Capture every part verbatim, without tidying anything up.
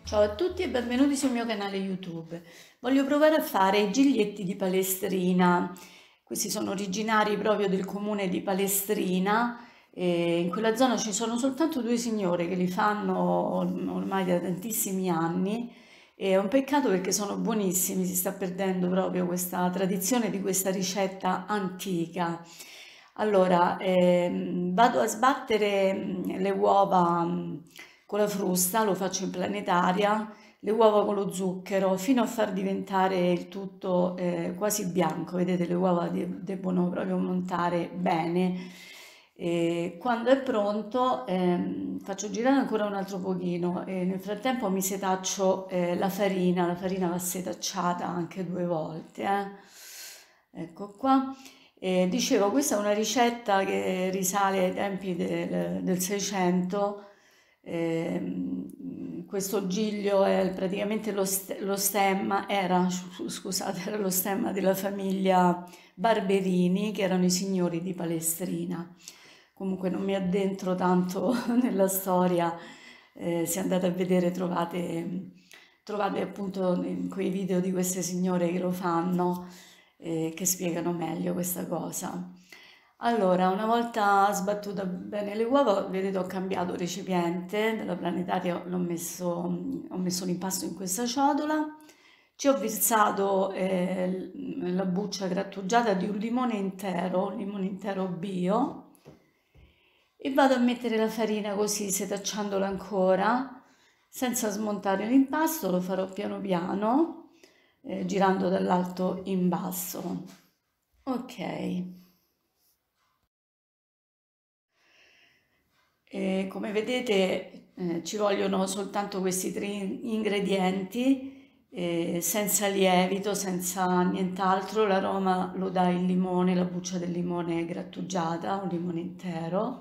Ciao a tutti e benvenuti sul mio canale YouTube. Voglio provare a fare i giglietti di Palestrina. Questi sono originari proprio del comune di Palestrina. E in quella zona ci sono soltanto due signore che li fanno or- ormai da tantissimi anni. E è un peccato perché sono buonissimi, si sta perdendo proprio questa tradizione di questa ricetta antica. Allora, ehm, vado a sbattere mm, le uova mm, con la frusta, lo faccio in planetaria, le uova con lo zucchero, fino a far diventare il tutto eh, quasi bianco. Vedete, le uova de- debbono proprio montare bene. E quando è pronto, ehm, faccio girare ancora un altro pochino e nel frattempo mi setaccio eh, la farina. La farina va setacciata anche due volte. eh. Ecco qua. E dicevo, questa è una ricetta che risale ai tempi del, del seicento. Ehm, questo giglio è praticamente lo, st- lo stemma, era, scu- scusate, era lo stemma della famiglia Barberini, che erano i signori di Palestrina. Comunque non mi addentro tanto nella storia, eh, se andate a vedere trovate, trovate appunto in quei video di queste signore che lo fanno, eh, che spiegano meglio questa cosa. Allora, una volta sbattuta bene le uova, vedete ho cambiato recipiente, dalla planetaria l'ho messo, ho messo l'impasto in questa ciotola, ci ho versato eh, la buccia grattugiata di un limone intero, un limone intero bio, e vado a mettere la farina così, setacciandola ancora, senza smontare l'impasto, lo farò piano piano, eh, girando dall'alto in basso. Ok. E come vedete eh, ci vogliono soltanto questi tre ingredienti, eh, senza lievito, senza nient'altro. L'aroma lo dà il limone, la buccia del limone grattugiata, un limone intero.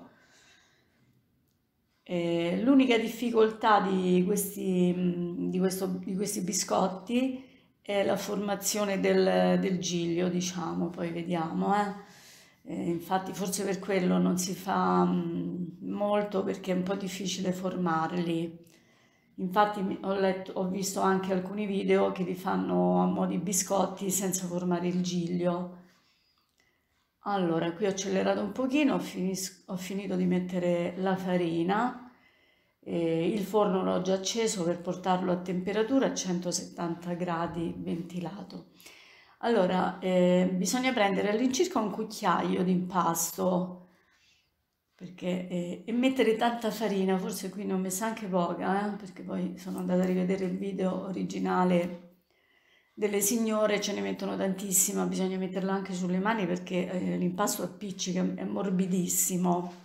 Eh, l'unica difficoltà di questi, mh, di questo- di questi biscotti è la formazione del, del giglio, diciamo, poi vediamo, eh. Eh, infatti forse per quello non si fa mh, molto perché è un po' difficile formarli. Infatti mi- ho letto- ho visto anche alcuni video che li fanno a mo' di biscotti senza formare il giglio. Allora, qui ho accelerato un pochino, ho, finis- ho finito di mettere la farina, e il forno l'ho già acceso per portarlo a temperatura a centosettanta gradi ventilato. Allora, eh, bisogna prendere all'incirca un cucchiaio di impasto perché, eh, e mettere tanta farina, forse qui ne ho messa anche poca, eh, perché poi sono andata a rivedere il video originale delle signore, ce ne mettono tantissima, bisogna metterla anche sulle mani perché eh, l'impasto appiccica, è morbidissimo.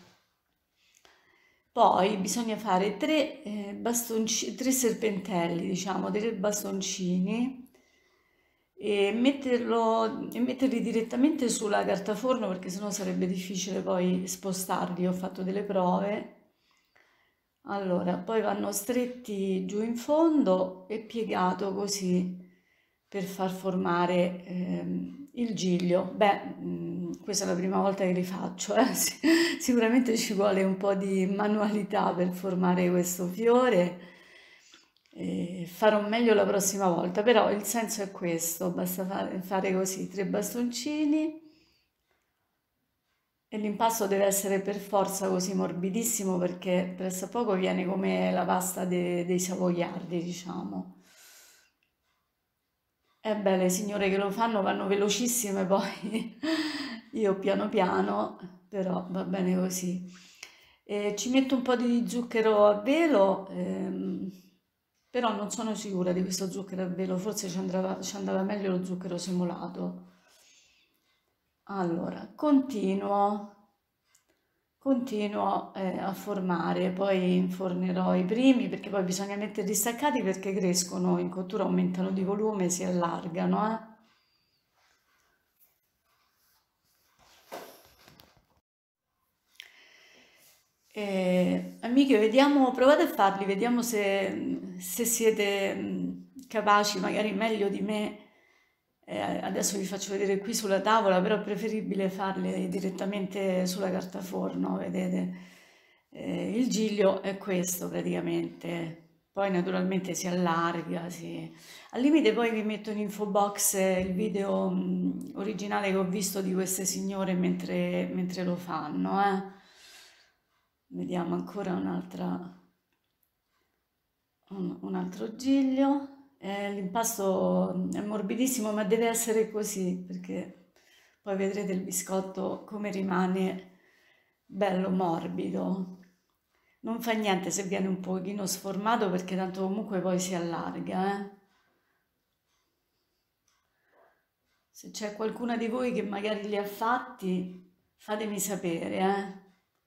Poi bisogna fare tre, eh, bastonci- tre serpentelli, diciamo, tre bastoncini e, metterlo, e metterli direttamente sulla carta forno perché sennò sarebbe difficile poi spostarli. Ho fatto delle prove. Allora, poi vanno stretti giù in fondo e piegato così per far formare ehm, il giglio. Beh, mm, questa è la prima volta che li faccio, eh. Sì, sicuramente ci vuole un po' di manualità per formare questo fiore. E farò meglio la prossima volta, però il senso è questo, basta fare, fare così, tre bastoncini e l'impasto deve essere per forza così morbidissimo perché pressappoco viene come la pasta de- dei savoiardi, diciamo. E beh, le signore che lo fanno vanno velocissime poi, io piano piano, però va bene così. E ci metto un po' di zucchero a velo, ehm, però non sono sicura di questo zucchero a velo, forse ci andava, ci andava meglio lo zucchero semolato. Allora, continuo. Continuo eh, a formare, poi infornerò i primi perché poi bisogna metterli staccati perché crescono in cottura, aumentano di volume, si allargano, eh. Eh, amiche, vediamo, provate a farli, vediamo se, se siete mh, capaci, magari meglio di me. Eh, adesso vi faccio vedere qui sulla tavola, però è preferibile farle direttamente sulla carta forno, vedete? Eh, il giglio è questo praticamente. poi naturalmente si allarga, si... Al limite poi vi metto in info box il video mh, originale che ho visto di queste signore mentre, mentre lo fanno, eh. Vediamo ancora un'altra, un, un altro giglio. Eh, l'impasto è morbidissimo, ma deve essere così, perché poi vedrete il biscotto come rimane bello morbido. Non fa niente se viene un pochino sformato perché tanto comunque poi si allarga, eh. Se c'è qualcuna di voi che magari li ha fatti, fatemi sapere, eh.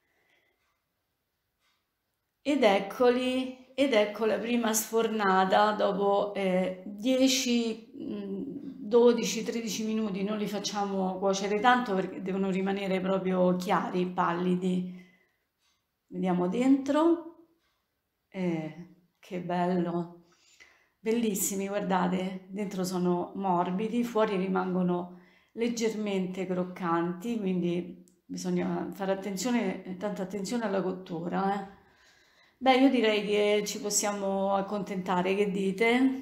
Ed eccoli, ed ecco la prima sfornata dopo eh, dieci, dodici, tredici minuti, non li facciamo cuocere tanto perché devono rimanere proprio chiari, pallidi. Vediamo dentro, eh, che bello, bellissimi, guardate, dentro sono morbidi, fuori rimangono leggermente croccanti, quindi bisogna fare attenzione, tanta attenzione alla cottura, eh. Beh, io direi che ci possiamo accontentare, che dite?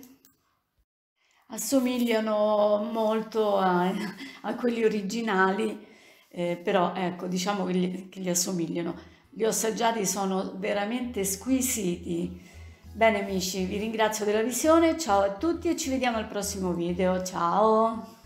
Assomigliano molto a, a quelli originali, eh, però ecco, diciamo che gli, che gli assomigliano. Li ho assaggiati, sono veramente squisiti. Bene amici, vi ringrazio della visione, ciao a tutti e ci vediamo al prossimo video, ciao!